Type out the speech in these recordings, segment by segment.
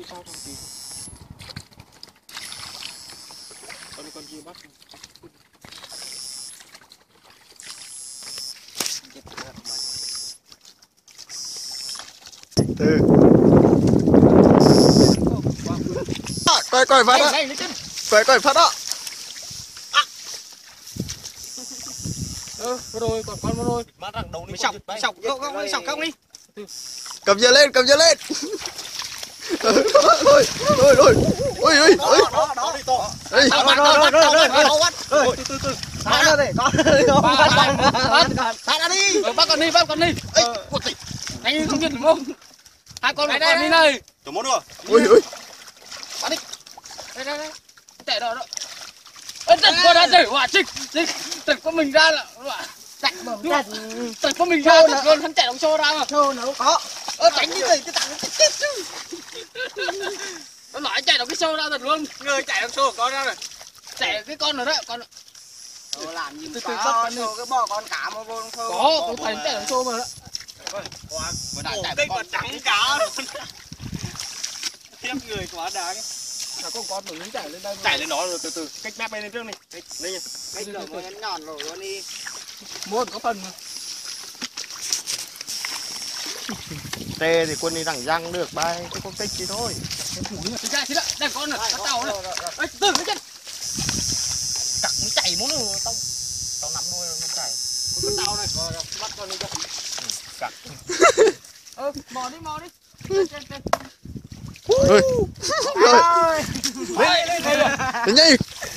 sao thằng gì con kia bắt từ coi phát đó, coi phát đó. rồi còn con rồi mắt thằng đầu mày sọc không đi Cầm giờ lên thôi ôi đó đi to đây thả ra đây thả ra đi bắt con đi anh không biết đúng không hai con đi này chủ món nữa ôi bắt đi đây chạy đó ơ tật con ra chạy hỏa trịch tật con mình ra là chạy tật con mình ra tật luôn hắn chạy đồng xô ra mà xô nó có tránh đi rồi cái thằng chết chứ nó nói chạy đồng cái xô ra thật luôn người chạy đồng xô của con ra rồi chạy cái con rồi đó con làm gì có cái bò con cá mà vô có tôi thấy chạy đồng xô mà đó cái con trắng cá tiếp người quá đáng là con đừng chạy lên đây chạy lên đó rồi từ cách mép bên lên trước này đây cách lửa nó nhọn rồi luôn đi muốn có phần mà tê thì quân đi thẳng răng được bay cái con tích gì thôi chị đã đây con này bắt tàu này ấy từ cái chân cặc nó chạy muốn rồi tao nắm đuôi rồi không chạy con tàu này bắt con đi cho cặc mò đi rồi đến nhanh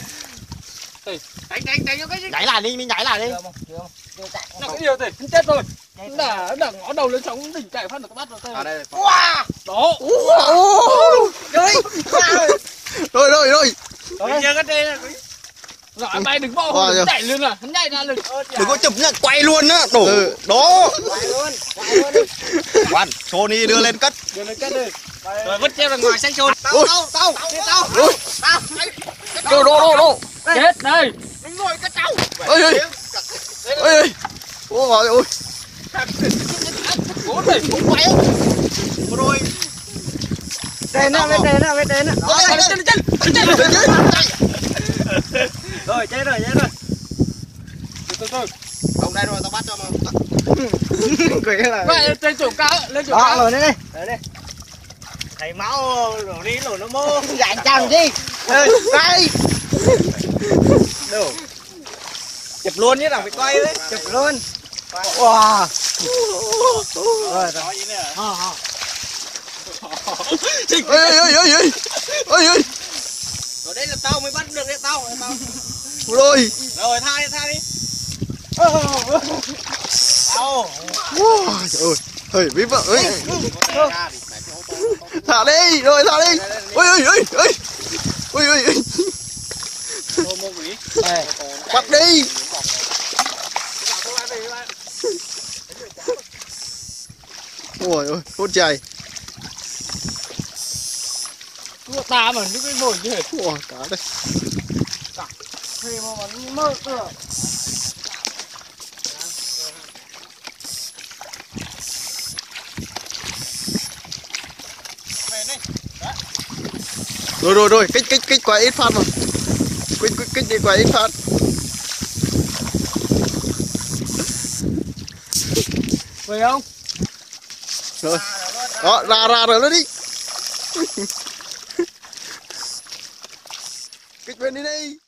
đánh cho cái gì nhảy lại đi mình nhảy lại đi nó có nhiều thì chết rồi đã ngõ đầu lên sóng đỉnh chạy phát được bắt rồi ở đây wow đó rồi mình chơi cái đây rồi bay đừng bỏ chạy luôn à hắn nhảy ra luôn đừng có chụp nhá quay luôn á đổ đó quay luôn quan Sony đưa lên cất đi rồi vứt treo ra ngoài xanh trôn tao đồ chết đây đứng ngồi cái tao ôi ôi cố này không quay rồi tên á rồi chết rồi từ ông đây rồi tao bắt cho mà cười là vậy lên chỗ cao rồi đây thầy máu đổ đi đổ nó mô dạy chàng gì đây đâu chụp luôn chứ nào phải quay đấy chụp luôn wow rồi ôi ở đây là tao mới bắt được đấy tao rồi tha đi tao ôi ơi bí vợ ơi thả đi ôi bắt đi ôi hốt chày ta mà những cái nồi như thế ủa cá đây thì mà vẫn mơ được rồi kích quá ít phát mà kích đi quá ít phát phải không rồi đó ra rồi nó đi kích bên đi